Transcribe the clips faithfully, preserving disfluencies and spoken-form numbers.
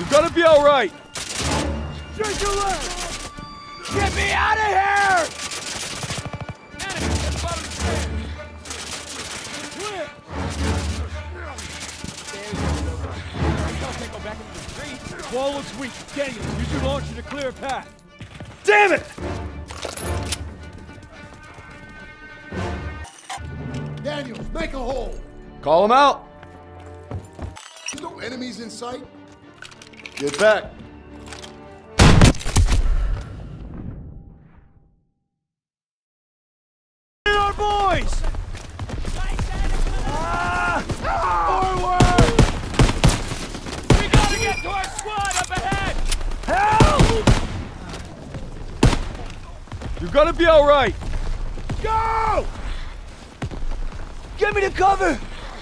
Gonna be all right. Straight your leg! Get me out of here! The wall looks weak. Daniels, use your launcher to clear a path. Damn it! Daniels, make a hole! Call him out. No enemies in sight? Get back. Here are boys! Ah! Forward! We gotta get to our squad up ahead! Help! You're gonna be all right. Go! Get me to cover!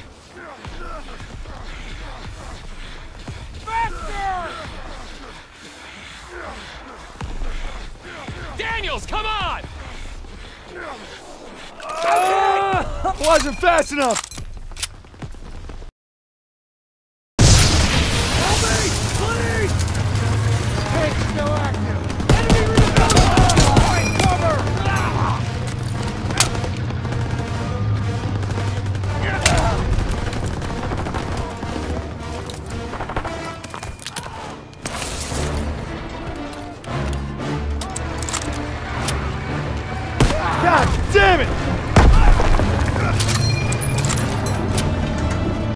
Faster! Daniels, come on! Ah! Wasn't fast enough. Help me! Please! Tank still active! Enemy rebuilding! Find cover! God damn it!